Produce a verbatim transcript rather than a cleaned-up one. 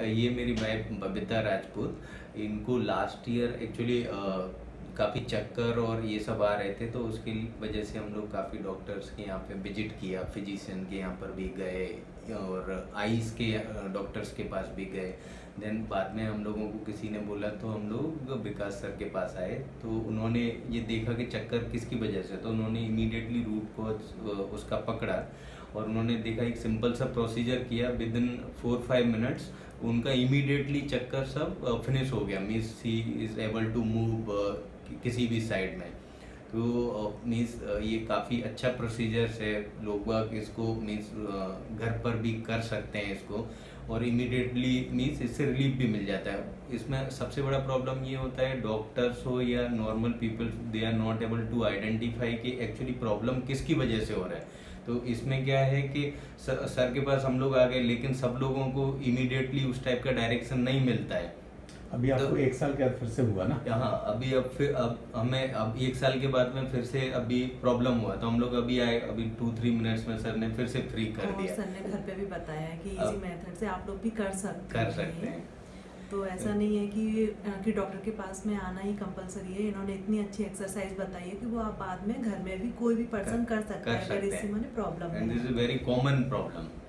ये मेरी वाइफ बबीता राजपूत, इनको लास्ट ईयर एक्चुअली काफ़ी चक्कर और ये सब आ रहे थे, तो उसकी वजह से हम लोग काफ़ी डॉक्टर्स के यहाँ पे विजिट किया, फिजिशियन के यहाँ पर भी गए और आईज के डॉक्टर्स के पास भी गए। देन बाद में हम लोगों को किसी ने बोला तो हम लोग विकास सर के पास आए, तो उन्होंने ये देखा कि चक्कर किसकी वजह से, तो उन्होंने इमीडिएटली रूट कॉज उसका पकड़ा और उन्होंने देखा, एक सिंपल सा प्रोसीजर किया, with in four five minutes उनका इमीडिएटली चक्कर सब फिनिश हो गया। Means he is able to move किसी भी साइड में। तो मीन्स ये काफ़ी अच्छा प्रोसीजर है, लोग इसको मीन्स घर पर भी कर सकते हैं इसको, और इमीडिएटली मीन्स इससे रिलीफ भी मिल जाता है। इसमें सबसे बड़ा प्रॉब्लम ये होता है, डॉक्टर्स हो या normal people, they are not able to identify कि एक्चुअली प्रॉब्लम किसकी वजह से हो रहा है। तो इसमें क्या है कि सर, सर के पास हम लोग आ गए, लेकिन सब लोगों को इमीडिएटली उस टाइप का डायरेक्शन नहीं मिलता है। अभी आपको तो, एक साल के बाद फिर से हुआ ना? हाँ, अभी अब फिर अब हमें अब एक साल के बाद में फिर से अभी प्रॉब्लम हुआ, तो हम लोग अभी आए, अभी टू थ्री मिनट्स में सर ने फिर से फ्री कर दिया। सर ने घर पे भी बताया कि इजी मेथड से आप लोग भी कर सकते कर सकते हैं। तो ऐसा नहीं है कि कि डॉक्टर के पास में आना ही कंपलसरी है। इन्होंने इतनी अच्छी एक्सरसाइज बताई है कि वो आप बाद में घर में भी कोई भी पर्सन कर सकता है अगर इससे मैंने प्रॉब्लम है। And this is very common problem.